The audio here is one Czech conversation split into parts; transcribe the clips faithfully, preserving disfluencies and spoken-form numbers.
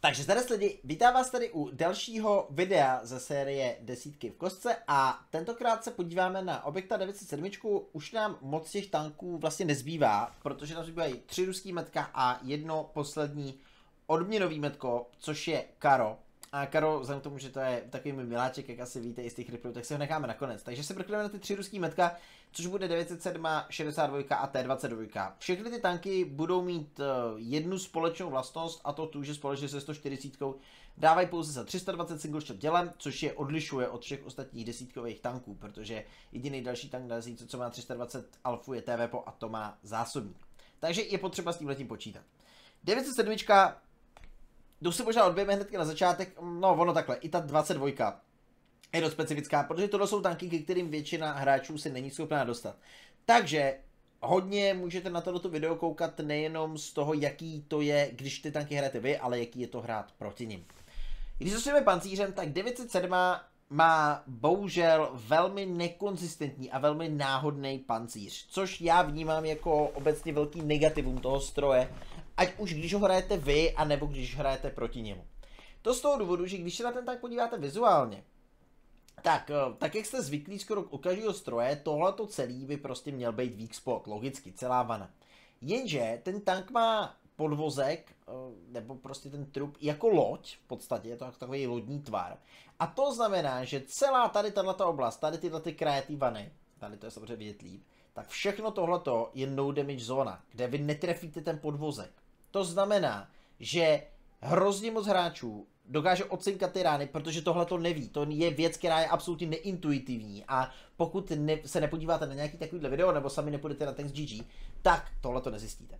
Takže tady lidi, vítám vás tady u dalšího videa ze série Desítky v kostce a tentokrát se podíváme na Objekta devět set sedm. Už nám moc těch tanků vlastně nezbývá, protože nám zbývají tři ruský metka a jedno poslední odměnový metko, což je Karo. A Karo, vzhledem k tomu, že to je takový můj miláček, jak asi víte i z těch riplů, tak si ho necháme nakonec. Takže se proklieme na ty tři ruský metka, což bude devět set sedm, šedesát dva a T dvacet dva. Všechny ty tanky budou mít uh, jednu společnou vlastnost, a to tu, že společně se sto čtyřicet dávají pouze za tři sta dvacet single shot dělem, což je odlišuje od všech ostatních desítkových tanků, protože jediný další tank na desítce, co má tři sta dvacet alfu, je T V P O a to má zásobník. Takže je potřeba s tímhletím počítat. devět set sedm. Jdu si možná odbijeme hnedka na začátek, no ono takhle, i ta dvacet dva je dost specifická, protože tohle jsou tanky, ke kterým většina hráčů se není schopná dostat. Takže hodně můžete na tohleto video koukat nejenom z toho, jaký to je, když ty tanky hrajete vy, ale jaký je to hrát proti nim. Když začneme pancířem, tak devět set sedm má bohužel velmi nekonzistentní a velmi náhodný pancíř, což já vnímám jako obecně velký negativum toho stroje, ať už když ho hrajete vy, anebo když hrajete proti němu. To z toho důvodu, že když se na ten tank podíváte vizuálně, tak, tak jak jste zvyklí skoro u každého stroje, tohleto celý by prostě měl být weak spot, logicky, celá vana. Jenže ten tank má podvozek, nebo prostě ten trup, jako loď, v podstatě, je to takový lodní tvar. A to znamená, že celá tady tato oblast, tady tyhle ty kraje, ty vany, tady to je samozřejmě vidět líp, tak všechno tohleto je no damage zóna, kde vy netrefíte ten podvozek. To znamená, že hrozně moc hráčů dokáže odcinkat ty rány, protože tohle to neví. To je věc, která je absolutně neintuitivní a pokud ne, se nepodíváte na nějaký takovýhle video nebo sami nepůjdete na Tanks G G, tak tohle to nezjistíte.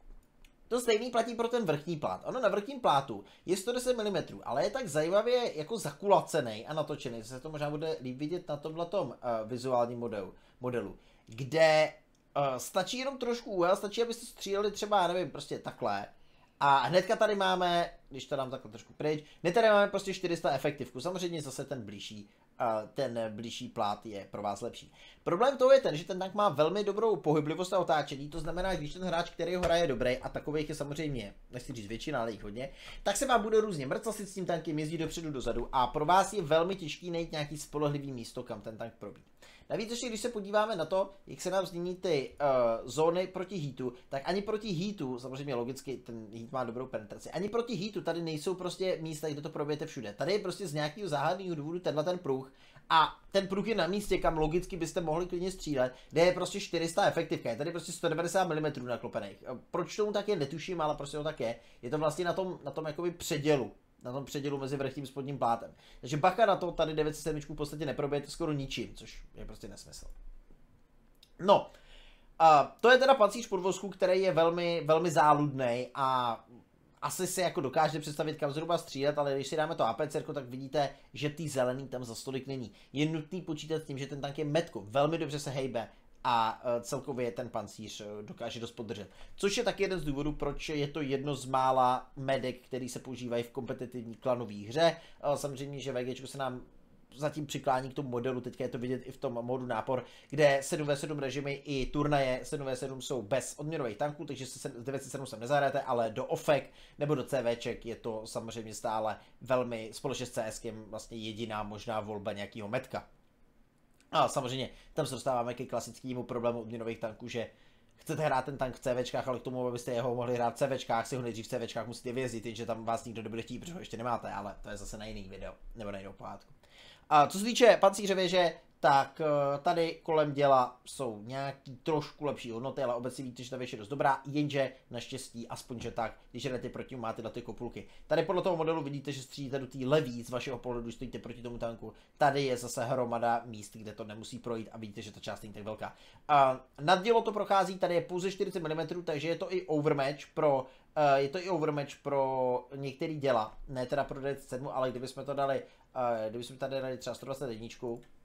To stejný platí pro ten vrchní plát. Ono na vrchním plátu je sto deset milimetrů, ale je tak zajímavě jako zakulacený a natočený, že se to možná bude líp vidět na tomhletom uh, vizuálním modelu, modelu, kde uh, stačí jenom trošku úhel, stačí, abyste stříleli třeba, já nevím, prostě takhle. A hnedka tady máme, když to dám takhle trošku pryč, hned tady máme prostě čtyři sta efektivku. Samozřejmě zase ten blížší, uh, ten blížší plát je pro vás lepší. Problém toho je ten, že ten tank má velmi dobrou pohyblivost a otáčení, to znamená, když ten hráč, který ho hraje dobrý, a takových je samozřejmě, nechci říct většina, ale jich hodně, tak se vám bude různě mrclasit s tím tankem, jezdí dopředu dozadu a pro vás je velmi těžký najít nějaký spolehlivý místo, kam ten tank probít. Navíc ještě, když se podíváme na to, jak se nám změní ty uh, zóny proti heatu, tak ani proti heatu, samozřejmě logicky ten heat má dobrou penetraci, ani proti heatu tady nejsou prostě místa, kde to probijete všude. Tady je prostě z nějakého záhadného důvodu tenhle ten pruh a ten pruh je na místě, kam logicky byste mohli klidně střílet, kde je prostě čtyři sta efektivka, je tady prostě sto devadesát milimetrů naklopených. Proč tomu tak je, netuším, ale prostě to tak je. Je to vlastně na tom, na tom jakoby předělu. Na tom předělu mezi vrchním spodním plátem. Takže bacha na to, tady devět set sedm v podstatě neprobijete skoro ničím, což je prostě nesmysl. No, a to je teda pancíř podvozku, který je velmi, velmi záludný a asi si jako dokážete představit, kam zhruba střílet, ale když si dáme to A P C, tak vidíte, že tý zelený tam za stolik není. Je nutný počítat s tím, že ten tank je metko, velmi dobře se hejbe a celkově ten pancíř dokáže dost podržet. Což je taky jeden z důvodů, proč je to jedno z mála medek, který se používají v kompetitivní klanové hře. Samozřejmě, že VGčko se nám zatím přiklání k tomu modelu, teďka je to vidět i v tom modu nápor, kde sedm na sedm režimy i turnaje sedm na sedm jsou bez odměnových tanků, takže se devět set sedm sem nezahrajete, ale do ofek nebo do CVček je to samozřejmě stále velmi společně s CSkem vlastně jediná možná volba nějakého metka. A samozřejmě tam se dostáváme ke klasickému problému odměnových tanků, že chcete hrát ten tank v CVčkách, ale k tomu, abyste jeho mohli hrát v CVčkách, si ho nejdřív v CVčkách musíte vyjezdit, jenže tam vás nikdo nebude chtít, protože ho ještě nemáte, ale to je zase na jiný video, nebo na jinou pohádku. A co se týče pancíře věže, tak tady kolem děla jsou nějaký trošku lepší hodnoty, ale obecně víte, že ta věž je dost dobrá, jenže naštěstí, aspoň že tak, když jdete proti, máte na ty kopulky. Tady podle toho modelu vidíte, že střílíte do té levý z vašeho pohledu, když stojíte proti tomu tanku. Tady je zase hromada míst, kde to nemusí projít a vidíte, že ta část není tak velká. A nad dělo to prochází, tady je pouze čtyřicet milimetrů, takže je to i overmatch pro, uh, je to i overmatch pro některé děla, ne teda pro devět set sedm, ale kdybychom to dali, uh, kdybychom tady dali třeba sto dvacet jedna,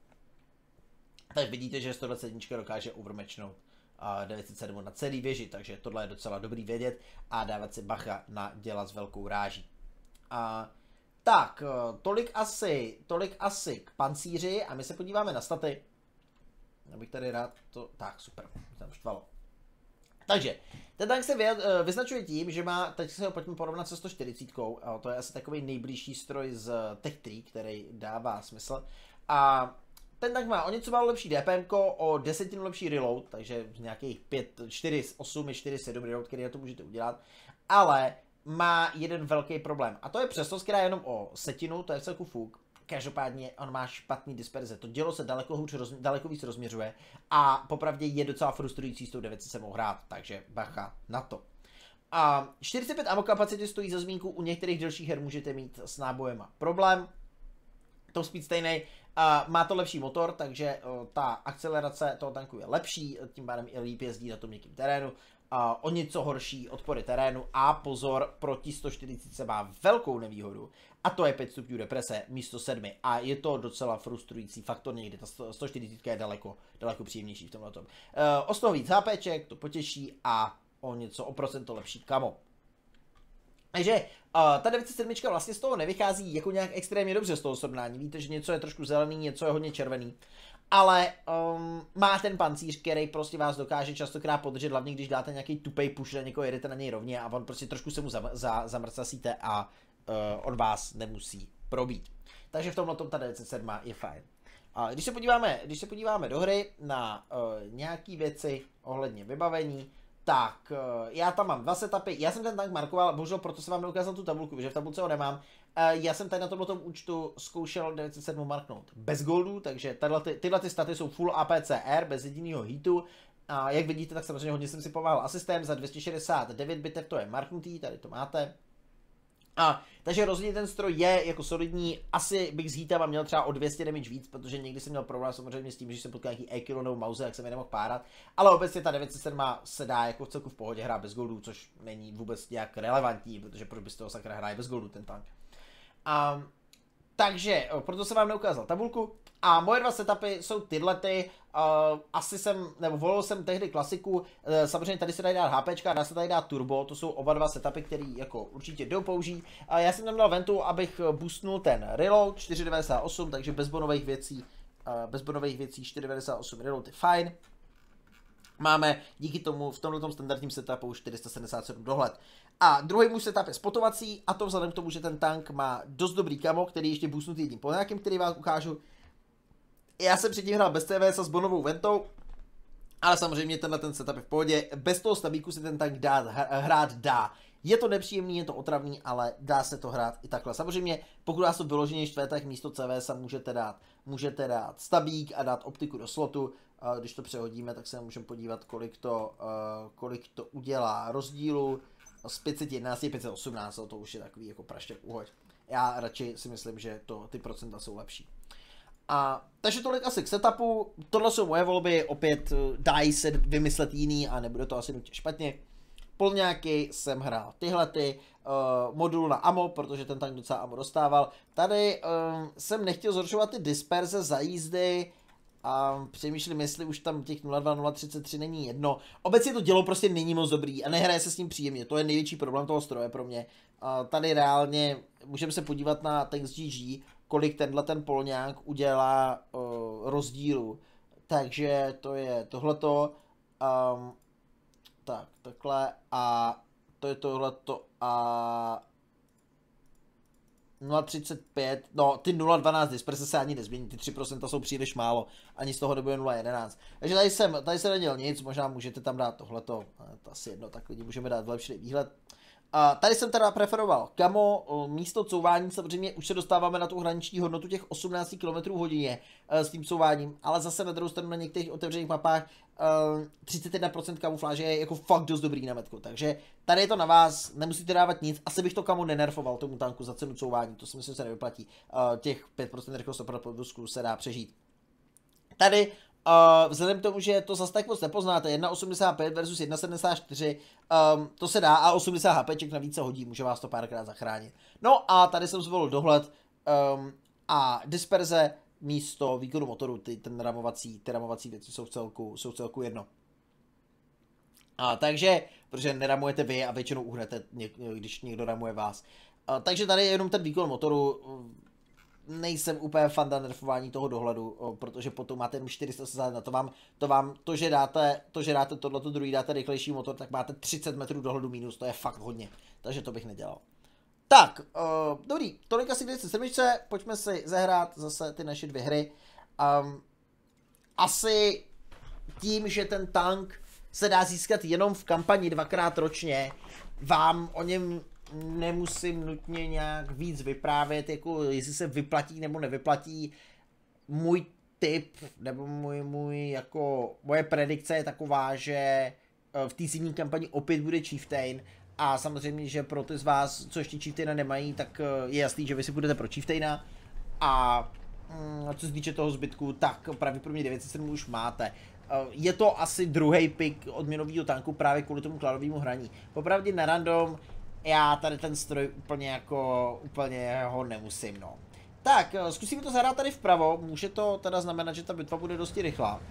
tak vidíte, že sto dvacet jedna dokáže overmatchnout uh, devět set sedm na celý věži, takže tohle je docela dobrý vědět a dávat si bacha na děla s velkou ráží. Uh, tak, uh, tolik asi, tolik asi k pancíři a my se podíváme na staty. Abych tady rád to, tak super, tam štvalo. Takže, ten tank se vyznačuje tím, že má, teď se ho pojďme porovnat se sto čtyřicet, a to je asi takový nejbližší stroj z Tech tři, který dává smysl. A ten tank má o něco málo lepší D P M, o desetinu lepší reload, takže nějakých pět, čtyři, osm, čtyři, sedm reload, který to můžete udělat, ale má jeden velký problém, a to je přesnost, která je jenom o setinu, to je v celku fuk. Každopádně on má špatný disperze, to dělo se daleko, hůř, roz, daleko víc rozměřuje a popravdě je docela frustrující s tou devět set sedm hrát, takže bacha na to. A čtyřicet pět ammo kapacity stojí za zmínku, u některých delších her můžete mít s nábojema problém. Top speed stejný, a má to lepší motor, takže o, ta akcelerace toho tanku je lepší, tím pádem i líp jezdí na tom měkkým terénu. A o něco horší odpory terénu a pozor, proti sto čtyřicet má velkou nevýhodu a to je pět stupňů deprese místo sedmi a je to docela frustrující faktor někdy, ta sto čtyřicet je daleko, daleko příjemnější v tomhle tom. E, o sto víc HPček, to potěší a o něco, o procento lepší kamo. Takže uh, ta devět set sedm vlastně z toho nevychází jako nějak extrémně dobře z toho srovnání. Víte, že něco je trošku zelený, něco je hodně červený. Ale um, má ten pancíř, který prostě vás dokáže častokrát podržet, hlavně když dáte nějaký tupej push na někoho, jedete na něj rovně a on prostě trošku se mu za, za, zamrcasíte a uh, on vás nemusí probít. Takže v tomhle tom ta devět set sedm je fajn. A když se podíváme, když se podíváme do hry na uh, nějaké věci ohledně vybavení, tak uh, já tam mám dva setupy, já jsem ten tank markoval, bohužel proto jsem vám neukázal tu tabulku, že v tabulce ho nemám. Uh, já jsem tady na tomto účtu zkoušel devět set sedm marknout bez goldu, takže tadyhle ty, tyhle ty staty jsou full A P C R, bez jediného hitu. A jak vidíte, tak samozřejmě hodně jsem si pomáhal asistem, za dvě stě šedesát devět bitev to je marknutý, tady to máte. A, takže rozhodně ten stroj je jako solidní, asi bych s heatem měl třeba o dvě stě damage víc, protože někdy jsem měl problém samozřejmě s tím, že jsem potkal nějaký E-kilo nebo mauze, jak jsem je nemohl párat, ale obecně ta devět set sedm se dá jako v celku v pohodě hrát bez goldů, což není vůbec nějak relevantní, protože proč byste ho sakra hraje bez goldů ten tank. A, takže proto jsem vám neukázal tabulku a moje dva setupy jsou tyhle ty, uh, asi jsem, nebo volil jsem tehdy klasiku, uh, samozřejmě tady se dají dát HPčka, dá se tady dát turbo, to jsou oba dva setupy, které jako určitě jdou použít. A já jsem tam dal ventu, abych boostnul ten reload čtyři devadesát osm, takže bez bonových věcí, uh, bez bonových věcí čtyři devadesát osm reload je fajn. Máme díky tomu v tomto standardním setupu čtyři sta sedmdesát sedm dohled. A druhý můj setup je spotovací, a to vzhledem k tomu, že ten tank má dost dobrý kamo, který ještě boostnutý jedním polňákem, který vám ukážu. Já jsem předtím hrál bez T V S a s bonovou ventou, ale samozřejmě tenhle ten setup je v pohodě. Bez toho stabíku se ten tank dá, hrát dá. Je to nepříjemný, je to otravný, ale dá se to hrát i takhle. Samozřejmě, pokud vás to vyloženě štve, tak místo C V S můžete dát, můžete dát stabík a dát optiku do slotu. Když to přehodíme, tak se můžeme podívat, kolik to, kolik to udělá rozdílu. Z pět set jedenáct je pět set osmnáct, to už je takový jako praštěk uhoď. Já radši si myslím, že to, ty procenta jsou lepší. A, takže tolik asi k setupu, tohle jsou moje volby, opět dají se vymyslet jiný a nebude to asi nutně špatně. Polňáky jsem hrál tyhle ty, uh, modul na ammo, protože ten tank docela ammo dostával. Tady uh, jsem nechtěl zhoršovat ty disperze za jízdy a přemýšlím, jestli už tam těch nula dva nula třicet tři není jedno. Obecně to dělo prostě není moc dobrý a nehraje se s ním příjemně, to je největší problém toho stroje pro mě. Uh, tady reálně můžeme se podívat na Tanks G G, kolik tenhle ten polňák udělá uh, rozdílu. Takže to je tohleto. Um, tak, takhle a to je tohleto a nula třicet pět, no ty nula dvanáct disperse se ani nezmění, ty tři procenta jsou příliš málo, ani z toho nebude nula jedenáct. Takže tady jsem, tady se neděl nic, možná můžete tam dát tohleto, to asi jedno, tak lidi můžeme dát lepší výhled. A tady jsem teda preferoval kamo, místo couvání, samozřejmě už se dostáváme na tu hraniční hodnotu těch osmnáct kilometrů hodině s tím couváním, ale zase na druhou stranu na některých otevřených mapách třicet jedna procent kamufláže je jako fakt dost dobrý na metku, takže tady je to na vás, nemusíte dávat nic, asi bych to kamo nenerfoval tomu tanku za cenu couvání, to si myslím, že se nevyplatí, těch pět procent rychlost podvozku se dá přežít. Tady Uh, vzhledem k tomu, že to zase tak moc nepoznáte, jedna osmdesát pět versus jedna sedmdesát čtyři, um, to se dá a osmdesát HPček navíc se hodí, může vás to párkrát zachránit. No a tady jsem zvolil dohled um, a disperze místo výkonu motoru, ty, ten ramovací, ty ramovací věci jsou v celku, jsou v celku jedno. A takže, protože neramujete vy a většinou uhnete, když někdo ramuje vás. Uh, takže tady je jenom ten výkon motoru. nejsem úplně fanda nerfování toho dohledu, o, protože potom máte jenom čtyři sta na to vám, to vám, to, že dáte, to, že dáte tohleto druhý, dáte rychlejší motor, tak máte třicet metrů dohledu minus, to je fakt hodně, takže to bych nedělal. Tak, uh, dobrý, tolik asi k devět set sedm, pojďme si zahrát zase ty naše dvě hry. Um, asi tím, že ten tank se dá získat jenom v kampani dvakrát ročně, vám o něm nemusím nutně nějak víc vyprávět, jako jestli se vyplatí nebo nevyplatí. Můj tip, nebo můj, můj jako, moje predikce je taková, že v té zimní kampani opět bude Chieftain. A samozřejmě, že pro ty z vás, co ještě Chieftaina nemají, tak je jasný, že vy si budete pro Chieftaina. A mm, co se týče toho zbytku, tak pravděpodobně devět set sedm už máte. Je to asi druhý pick odměnového tanku právě kvůli tomu kladovému hraní. Popravdě na random, já tady ten stroj úplně jako, úplně ho nemusím, no. Tak, zkusíme to zahrát tady vpravo, může to teda znamenat, že ta bitva bude dosti rychlá.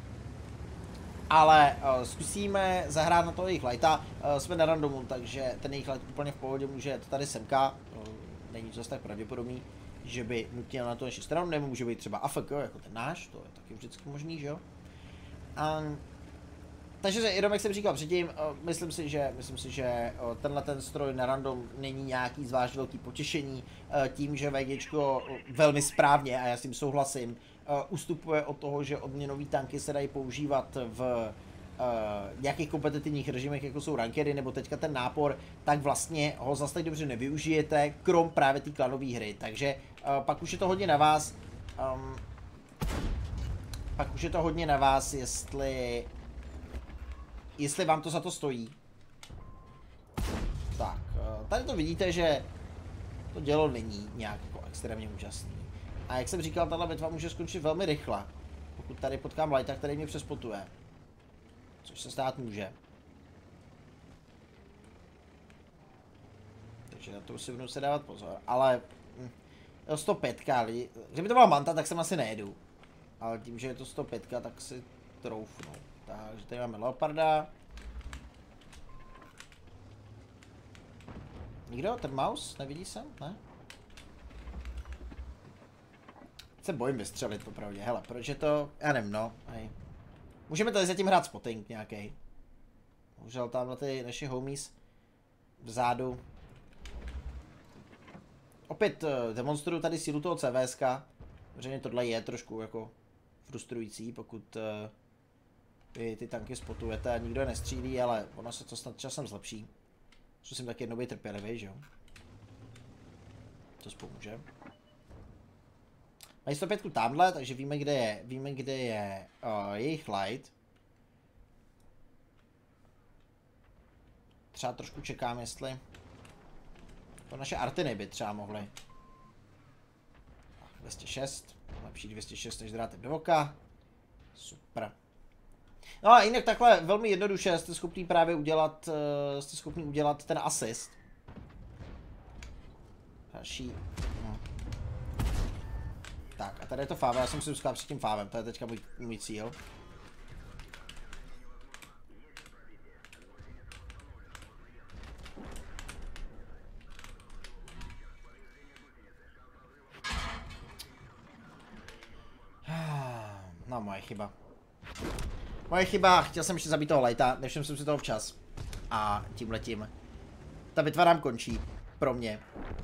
Ale uh, zkusíme zahrát na toho jejich lighta, uh, jsme na randomu, takže ten jejich light úplně v pohodě může jet tady semka, uh, není to zase tak pravděpodobný, že by nutně na to naši stranu, nebo může být třeba A F K, jako ten náš, to je taky vždycky možný, že jo? Um, takže jenom jak jsem říkal předtím, uh, myslím si, že, myslím si, že uh, tenhle ten stroj na random není nějaký zvlášť velký potěšení, uh, tím, že VGčko uh, velmi správně, a já s tím souhlasím, uh, ustupuje od toho, že odměnový tanky se dají používat v uh, nějakých kompetitivních režimech, jako jsou rankery, nebo teďka ten nápor, tak vlastně ho zase tak dobře nevyužijete, krom právě té klanové hry, takže uh, pak už je to hodně na vás, um, pak už je to hodně na vás, jestli jestli vám to za to stojí. Tak, tady to vidíte, že to dělo není nějak jako extrémně úžasný. A jak jsem říkal, tahle bitva může skončit velmi rychle, pokud tady potkám lighta, který mě přespotuje. Což se stát může. Takže na to si budu se dávat pozor, ale hm, sto pět, kdyby to byla Manta, tak sem asi nejedu. Ale tím, že je to sto pět, tak si troufnu. Takže tady máme Leoparda. Nikdo? Ten mouse? Nevidí se? Ne? Se bojím vystřelit popravdě. Hele, proč je to? Já nevím, no. Hej. Můžeme tady zatím hrát spotting nějaký. Bohužel tamhle ty naši homies vzadu. Opět uh, demonstruju tady sílu toho C V S ka. Protože tohle je trošku jako frustrující, pokud uh, vy ty tanky spotujete a nikdo je nestřílí, ale ono se to snad časem zlepší. Zkusím taky jednou být trpělivý, že jo? To spomůže. Mají sto pět tamhle, takže víme, kde je, víme, kde je uh, jejich light. Třeba trošku čekám, jestli to naše Artiny by třeba mohly. dvě stě šest, lepší dvě stě šest než drátem do oka. Super. No a jinak takhle velmi jednoduše jste schopný právě udělat, uh, jste schopný udělat ten asist. Další. No. Tak a tady je to fáve, já jsem si říkal před tím fávem, to je teďka můj, můj cíl. No, moje chyba. Moje chyba, chtěl jsem ještě zabít toho lighta, nevšiml jsem si toho včas. A tímhletím. Ta bitva nám končí. Pro mě.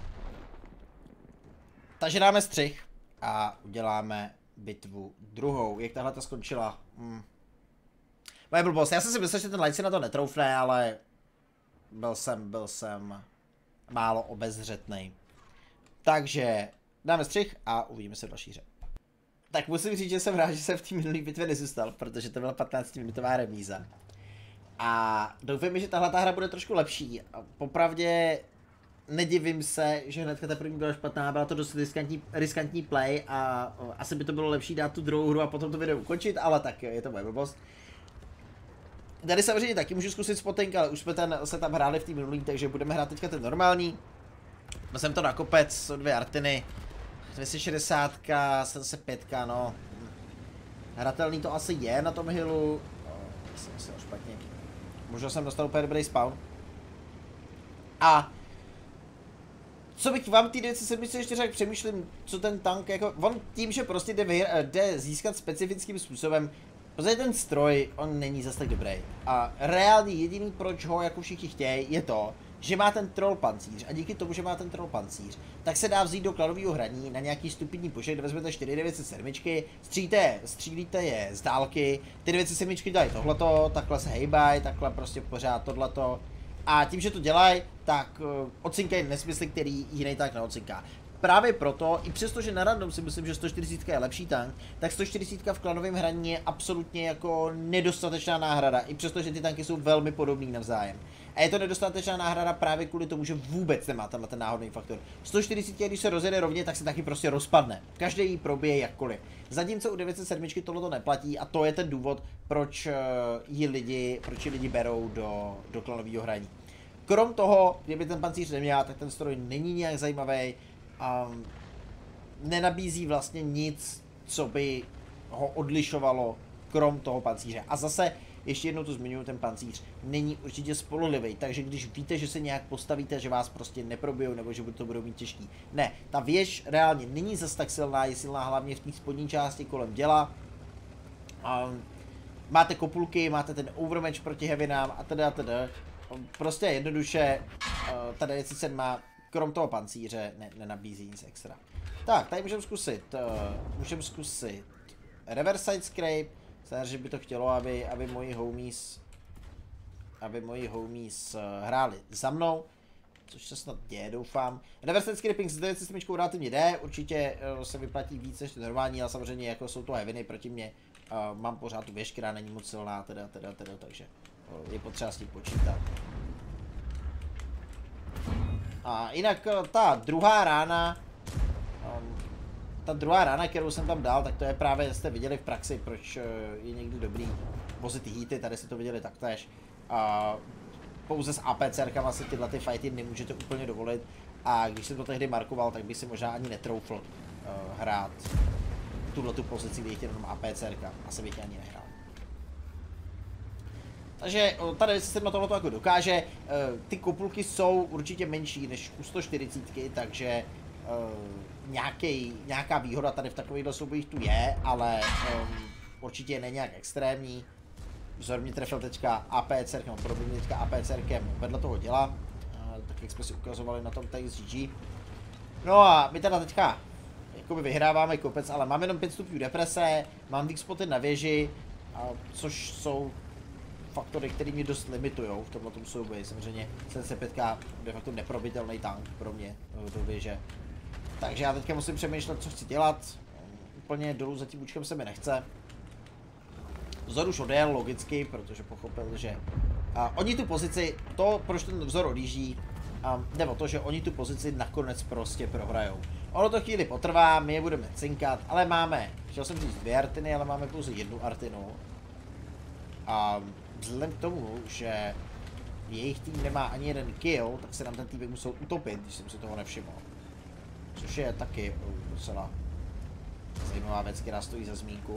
Takže dáme střih. A uděláme bitvu druhou. Jak tahle ta skončila? Hmm. Moje blbost, já jsem si myslel, že ten light si na to netroufne, ale byl jsem, byl jsem málo obezřetnej. Takže dáme střih a uvidíme se v další hře. Tak musím říct, že jsem rád, že jsem v té minulé bitvě nezůstal, protože to byla patnáctiminutová remíza. A doufám, že tahle ta hra bude trošku lepší. A popravdě nedivím se, že hnedka ta první byla špatná, byla to dost riskantní, riskantní play a o, asi by to bylo lepší dát tu druhou hru a potom to video ukončit, ale tak je to moje blbost. Tady samozřejmě taky můžu zkusit spotting, ale už jsme ten, se tam hráli v té minulý, takže budeme hrát teďka ten normální. Byl jsem to na kopec, jsou dvě Artiny. dvě stě šedesát, sedm pět, no. Hratelný to asi je na tom hillu. Oh, jsem myslel špatně. Možná jsem dostal úplně dobrý spawn. A Co bych vám ty devět sedm ještě řekl, přemýšlím, co ten tank jako, on tím, že prostě jde, vyhr, jde získat specifickým způsobem, protože ten stroj, on není zase tak dobrý. A reálně jediný, proč ho jako všichni chtějí, je to, že má ten troll pancíř a díky tomu, že má ten troll pancíř, tak se dá vzít do kladového hraní na nějaký stupidní počet, kde vezmete čtyři devět sedm, střílíte, střílíte je z dálky, ty devět sedm dělají tohleto, takhle se hejbají, takhle prostě pořád tohleto. A tím, že to dělají, tak uh, ocinkají nesmysly, který jiný tak neocinká. Právě proto, i přesto, že na random si myslím, že sto čtyřicet je lepší tank, tak sto čtyřicet v klanovém hraní je absolutně jako nedostatečná náhrada, i přesto, že ty tanky jsou velmi podobný navzájem. A je to nedostatečná náhrada právě kvůli tomu, že vůbec nemá tenhle ten náhodný faktor. sto čtyřicet, když se rozjede rovně, tak se taky prostě rozpadne. Každý jí probije jakkoliv. Zatímco u devět set sedm tohle to neplatí a to je ten důvod, proč ji lidi, proč ji lidi berou do, do klanového hraní. Krom toho, kdyby ten pancíř neměl, tak ten stroj není nějak zajímavý. Um, nenabízí vlastně nic, co by ho odlišovalo krom toho pancíře. A zase, ještě jednou to zmiňuji, ten pancíř není určitě spolehlivý, takže když víte, že se nějak postavíte, že vás prostě neprobijou nebo že to budou mít těžký. Ne, ta věž reálně není zase tak silná, je silná hlavně v té spodní části kolem děla. Um, máte kopulky, máte ten overmatch proti heavinám a teda a teda. Prostě jednoduše, uh, ta devět set sedm má krom toho pancíře ne, nenabízí nic extra. Tak, tady můžeme zkusit, uh, můžeme zkusit reverse side scrape, znamená, že by to chtělo, aby, aby moji homies, aby moji homies uh, hráli za mnou, což se snad děje, doufám. Reverse side scraping s devět set sedm relativně jde, určitě uh, se vyplatí víc než normální, ale samozřejmě jako jsou to heaviny proti mně, uh, mám pořád tu věž, která není moc silná, teda, teda, teda, takže uh, je potřeba s tím počítat. A jinak ta druhá rána, um, ta druhá rána, kterou jsem tam dal, tak to je právě, jste viděli v praxi, proč je někdy dobrý vozit heaty, tady si to viděli taktéž. A pouze s APCRkama si tyhle ty fighty nemůžete úplně dovolit a když jsem to tehdy markoval, tak bych si možná ani netroufl uh, hrát tuhle tu pozici, kdy je jenom APCRka, asi bych ani nehrál. Takže tady se na tohle jako dokáže, ty kopulky jsou určitě menší než u sto čtyřicet, takže nějaký, nějaká výhoda tady v takovýchhle soubojích tu je, ale um, určitě není nějak extrémní. Vzor mě trefil teďka APCR, no podobně teďka APCRkem vedle toho děla, tak jak jsme si ukazovali na tom tady z G G. No a my teda teďka jakoby vyhráváme kopec, ale máme jenom pět stupňů deprese, mám weak spoty na věži, což jsou faktory, které mě dost limitujou v tomhle souboji. Samozřejmě sedm set pět je de facto neprobitelný tank pro mě do věže. Takže já teďka musím přemýšlet, co chci dělat. Úplně dolů za tím účkem se mi nechce. Vzor už odjel logicky, protože pochopil, že a, oni tu pozici, to proč ten vzor odjíždí, a, nebo to, že oni tu pozici nakonec prostě prohrajou. Ono to chvíli potrvá, my je budeme cinkat, ale máme, chtěl jsem říct dvě artiny, ale máme pouze jednu artinu. A vzhledem k tomu, že jejich tým nemá ani jeden kill, tak se nám ten týpek musel utopit, když jsem si toho nevšiml. Což je taky docela zajímavá věc, která stojí za zmínku.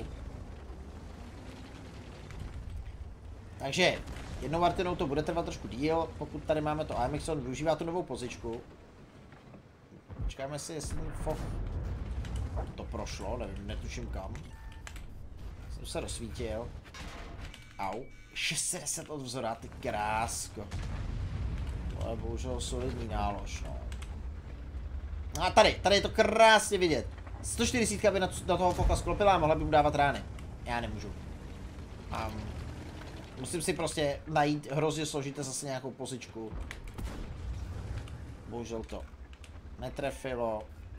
Takže jednou artinou to bude trvat trošku díl, pokud tady máme to Amexon, využívá tu novou pozičku. Počkáme si, jestli ten fof to prošlo, nevím, netuším kam. Jsem se rozsvítil. Au. šest set deset od vzora, ty krásko. To je bohužel solidní nálož, no. A tady, tady je to krásně vidět. sto čtyřicet by na, na toho foka sklopila a mohla by mu dávat rány. Já nemůžu. Um, musím si prostě najít hrozně složité zase nějakou pozičku. Bohužel to netrefilo.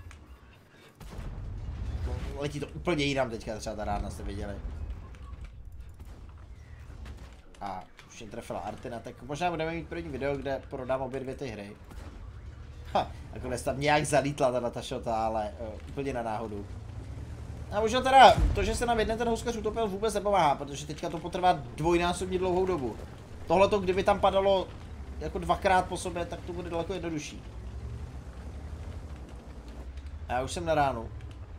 Letí to úplně jinam teďka, třeba ta rána jste viděli. A už jen trefila Artina, tak možná budeme mít první video, kde prodám obě dvě ty hry. Ha, nakonec tam nějak zalítla ta šota, ale uh, úplně na náhodu. A možná teda to, že se nám jeden ten houskař utopil, vůbec nepomáhá, protože teďka to potrvá dvojnásobně dlouhou dobu. Tohle to, kdyby tam padalo jako dvakrát po sobě, tak to bude daleko jednodušší. A já už jsem na ránu.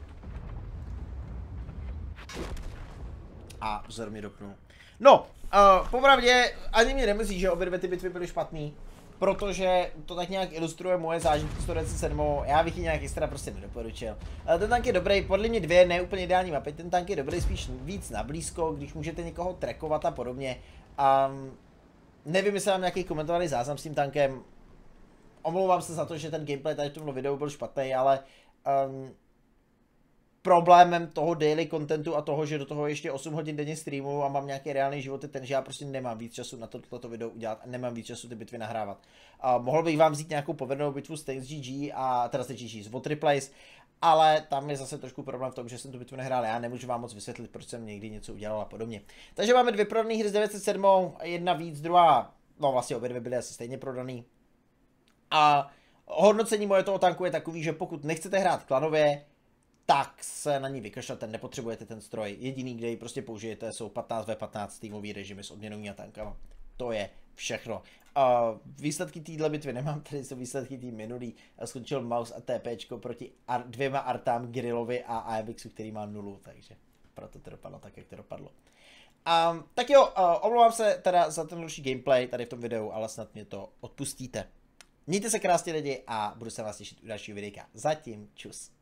A vzor mi dopnul. No, uh, popravdě ani mě nemyslí, že obě dvě ty bitvy byly špatný. protože to tak nějak ilustruje moje zážitky sto dvacet sedm. Já bych ji nějak extra prostě nedoporučil. Ale ten tank je dobrý, podle mě dvě ne úplně ideální mapy, ten tank je dobrý spíš víc na blízko, když můžete někoho trackovat a podobně. Um, nevím, jestli mám nějaký komentovaný záznam s tím tankem. Omlouvám se za to, že ten gameplay tady v tomhle videu byl špatný, ale um, problémem toho daily contentu a toho, že do toho ještě osm hodin denně streamu a mám nějaký reálný život, je ten, že já prostě nemám víc času na to, toto video udělat a nemám víc času ty bitvy nahrávat. Uh, mohl bych vám vzít nějakou povedenou bitvu z Tanks G G a teda z G G z Water Replays, ale tam je zase trošku problém v tom, že jsem tu bitvu nehrál já, nemůžu vám moc vysvětlit, proč jsem někdy něco udělal a podobně. Takže máme dvě prodané hry z devět set sedm, jedna víc, druhá, no vlastně obě dvě byly asi stejně prodaný. A hodnocení moje toho tanku je takový, že pokud nechcete hrát klanově, tak se na ní vykašlete, nepotřebujete ten stroj. Jediný, kde ji prostě použijete, jsou patnáct na patnáct týmový režimy s odměnou a tankama. To je všechno. Uh, výsledky téhle bitvy nemám, tady jsou výsledky tý minulý. Skončil Mouse a TPčko proti ar dvěma artám Grillovi a A M Xu, který má nulu, takže proto to dopadlo tak, jak to dopadlo. Um, tak jo, uh, omlouvám se teda za ten dlouhší gameplay tady v tom videu, ale snad mě to odpustíte. Mějte se krásně lidi a budu se vás těšit u dalšího videa. Zatím čus.